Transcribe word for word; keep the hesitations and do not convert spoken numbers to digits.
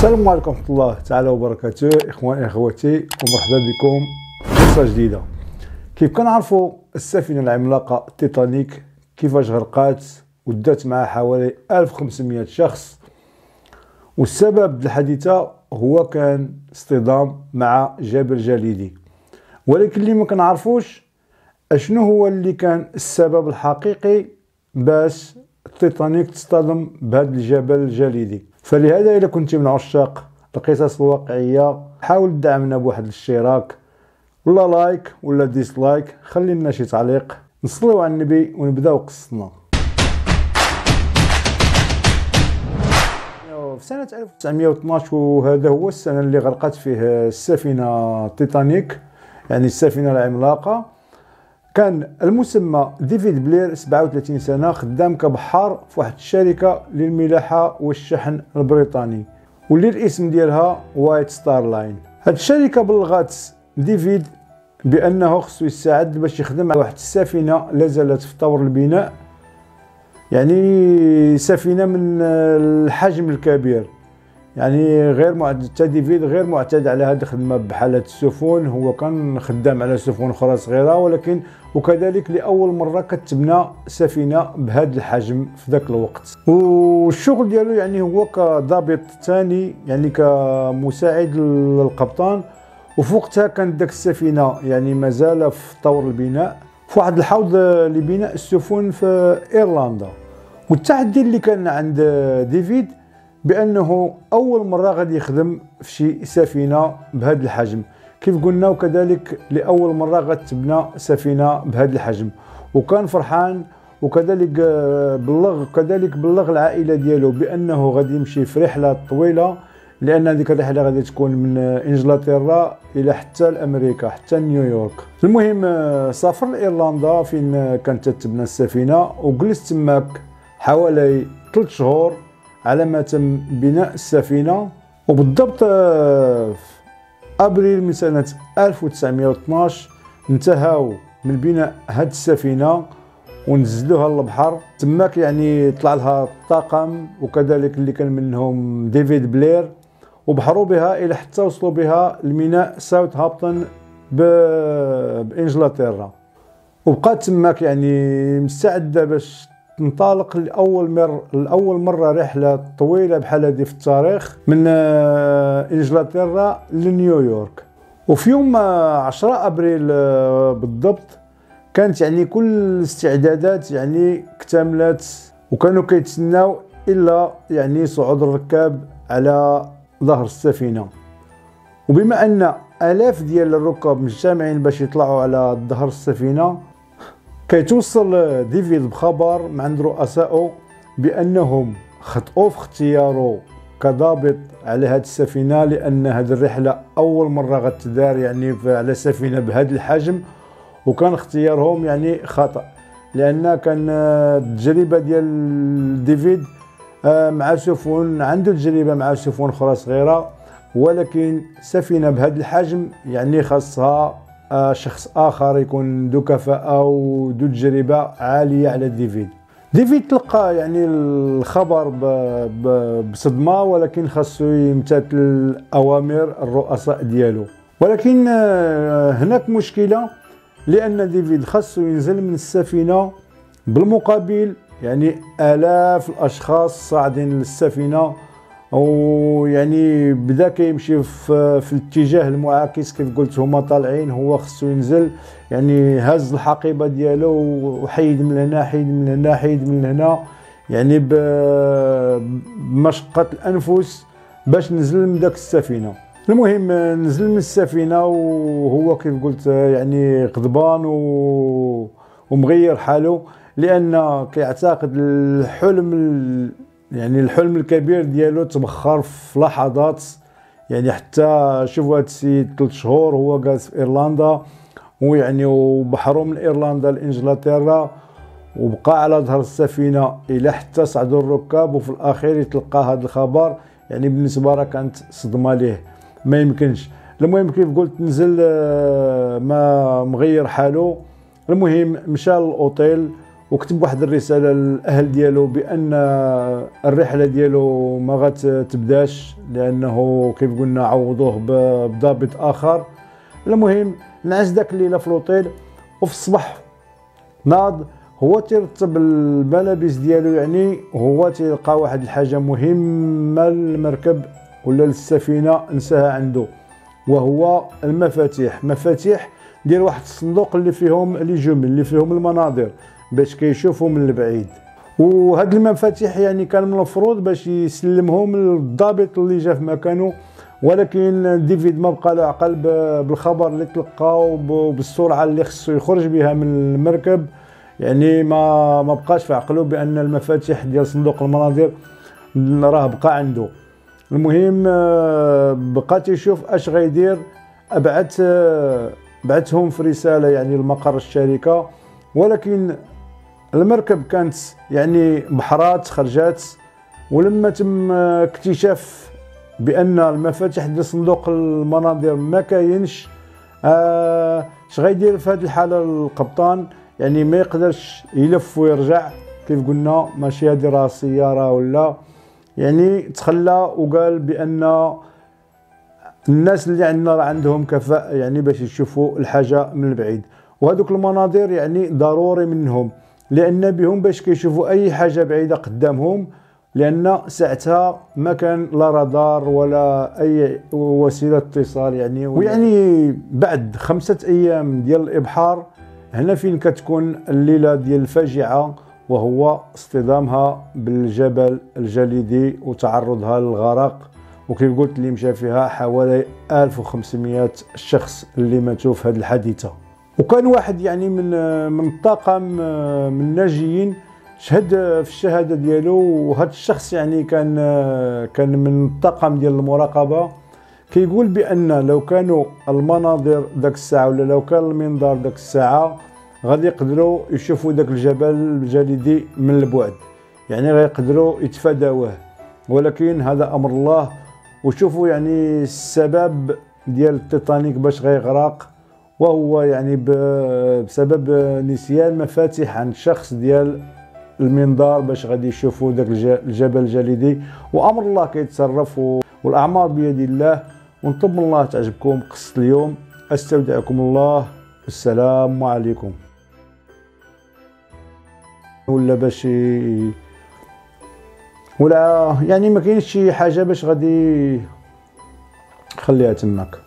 السلام عليكم ورحمة الله تعالى وبركاته، إخواني أخواتي، ومرحبا بكم في قصة جديدة. كيف كنعرفوا السفينة العملاقة تيتانيك كيفاش غرقات ودات معها حوالي ألف وخمسمائة شخص، والسبب الحادثة هو كان اصطدام مع جبل جليدي. ولكن اللي ما كنعرفوش اشنو هو اللي كان السبب الحقيقي باش التيتانيك تصطدم بهذا الجبل الجليدي. فلهذا إذا كنت من عشاق القصص الواقعية حاول تدعمنا بواحد الاشتراك ولا لايك ولا ديسلايك، خلي لنا شي تعليق، نصليو على النبي ونبداو قصتنا. في سنة ألف وتسعمائة واثناش وهذا هو السنة اللي غرقت فيه السفينة تيتانيك، يعني السفينة العملاقة. كان المسمى ديفيد بلير سبعة وثلاثين سنة، خدام كبحار في واحد الشركة للملاحة والشحن البريطاني، واللي الاسم ديالها وايت ستار لاين. هاد الشركة بلغات ديفيد بأنه خصو يستعد باش يخدم على واحد السفينة لازالت في طور البناء، يعني سفينة من الحجم الكبير، يعني غير معتاد. تا ديفيد غير معتاد على هذه الخدمه بحاله السفن، هو كان خدام على سفن اخرى صغيره، ولكن وكذلك لاول مره كتبنى سفينه بهذا الحجم في ذاك الوقت. والشغل ديالو يعني هو كضابط ثاني، يعني كمساعد للقبطان. وفي وقتها كانت داك السفينه يعني مازال في طور البناء في واحد الحوض لبناء السفن في ايرلندا. والتحدي اللي كان عند ديفيد بأنه أول مرة غادي يخدم في شي سفينة بهذا الحجم كيف قلنا، وكذلك لأول مرة غتبنى سفينة بهذا الحجم، وكان فرحان. وكذلك بلغ كذلك بلغ العائلة ديالو بأنه غادي يمشي في رحلة طويلة، لأن هذيك الرحلة غادي تكون من إنجلترا إلى حتى لأمريكا، حتى نيويورك. المهم سافر لإيرلندا فين كانت تتبنى السفينة، وجلس تماك حوالي ثلاث شهور على ما تم بناء السفينة. وبالضبط في أبريل من سنة ألف وتسعمائة واثناش انتهوا من بناء هذه السفينة ونزلوها للبحر. تماك يعني طلع لها الطاقم وكذلك اللي كان منهم ديفيد بلير، وبحروا بها إلى حتى وصلوا بها لميناء ساوثهامبتون بإنجلترا. وبقات تماك يعني مستعدة باش تنطلق لأول مرة لأول مرة رحلة طويلة بحال هذه في التاريخ من إنجلترا لنيويورك. وفي يوم عشرة أبريل بالضبط كانت يعني كل الاستعدادات يعني اكتملت، وكانوا كيتسناو إلا يعني صعود الركاب على ظهر السفينة. وبما أن آلاف ديال الركاب مجتمعين باش يطلعوا على ظهر السفينة، كيتوصل ديفيد بخبر من عند رؤسائه بأنهم خطئوا في اختياره كضابط على هذه السفينة، لأن هذه الرحلة أول مرة غتدار يعني على سفينة بهذا الحجم، وكان اختيارهم يعني خطأ، لأن كان التجربة ديال ديفيد مع سفن، عنده تجربة مع سفن أخرى صغيرة، ولكن سفينة بهذا الحجم يعني خاصها شخص آخر يكون ذو كفاءة وذو تجربة عالية على ديفيد. ديفيد تلقى يعني الخبر بصدمة، ولكن خاصو يمتثل أوامر الرؤساء ديالو. ولكن هناك مشكلة، لأن ديفيد خاصو ينزل من السفينة، بالمقابل يعني آلاف الأشخاص صاعدين للسفينة، ويعني بدا كيمشي في, في الاتجاه المعاكس كيف قلت، هما طالعين، هو خصو ينزل، يعني هز الحقيبه ديالو وحيد من هنا حيد من هنا حيد من هنا، يعني بمشقه الانفس باش نزل من داك السفينه. المهم نزل من السفينه وهو كيف قلت يعني غضبان ومغير حاله، لان كيعتقد الحلم يعني الحلم الكبير ديالو تبخر في لحظات. يعني حتى شوفوا هاد السيد ثلاث شهور هو جالس في ايرلندا، ويعني وبحروا من ايرلندا لانجلترا، وبقى على ظهر السفينه الى حتى صعدوا الركاب، وفي الاخير يتلقى هذا الخبر. يعني بالنسبه راه كانت صدمه ليه، ما يمكنش. المهم كيف قلت نزل ما مغير حاله. المهم مشى للاوتيل، وكتب واحد الرساله للاهل ديالو بان الرحله ديالو ما غتبداش لانه كيف قلنا عوضوه بضابط اخر. المهم نعس داك الليله في لوطيل، وفي الصباح ناض هو تيرتب الملابس ديالو، يعني هو تيلقى واحد الحاجه مهمه للمركب ولا للسفينه نساها عنده، وهو المفاتيح. مفاتيح ديال واحد الصندوق اللي فيهم لي جمل اللي فيهم المناظر باش كيشوفوا من البعيد. وهاد المفاتيح يعني كان من المفروض باش يسلمهم للضابط اللي جا في مكانه، ولكن ديفيد ما بقى له عقل بالخبر اللي تلقاو وبالسرعه اللي خصو يخرج بها من المركب، يعني ما ما بقاش في عقله بان المفاتيح ديال صندوق المناظر راه بقى عنده. المهم بقى تيشوف اش غيدير، بعث بعثهم في رساله يعني لمقر الشركه، ولكن المركب كانت يعني بحرات خرجات. ولما تم اكتشاف بان المفاتيح ديال صندوق المناظر ما كاينش، آه اش غيدير في هذه الحاله القبطان؟ يعني ما يقدرش يلف ويرجع، كيف قلنا ماشي هذه راه سياره ولا، يعني تخلى وقال بان الناس اللي عندنا راه عندهم كفاءة يعني باش يشوفوا الحاجه من البعيد، وهذوك المناظر يعني ضروري منهم لان بهم باش كيشوفوا اي حاجه بعيده قدامهم، لان ساعتها ما كان لا رادار ولا اي وسيله اتصال يعني. ويعني بعد خمسه ايام ديال الابحار هنا فين كتكون الليله ديال الفاجعه، وهو اصطدامها بالجبل الجليدي وتعرضها للغرق. وكيف قلت اللي مشى فيها حوالي ألف وخمسمائة شخص اللي ماتوا في هذه الحادثه. وكان واحد يعني من من الطاقم من الناجيين شهد في الشهاده ديالو، وهذا الشخص يعني كان كان من الطاقم ديال المراقبه، كيقول بان لو كانوا المناظر داك الساعه ولا لو كان المنظار داك الساعه غادي يقدروا يشوفوا داك الجبل الجليدي من البعد، يعني غيقدروا يتفاداوه، ولكن هذا امر الله. وشوفوا يعني السبب ديال التيتانيك باش غيغرق، وهو يعني بسبب نسيان مفاتيح عند شخص ديال المنظار باش غادي يشوفوا داك الجبل الجليدي. وامر الله كيتصرف والاعمار بيد الله. ونطلب من الله تعجبكم قصه اليوم. استودعكم الله، السلام عليكم. ولا باش ولا يعني ما كاينش شي حاجه باش غادي خليها تماك.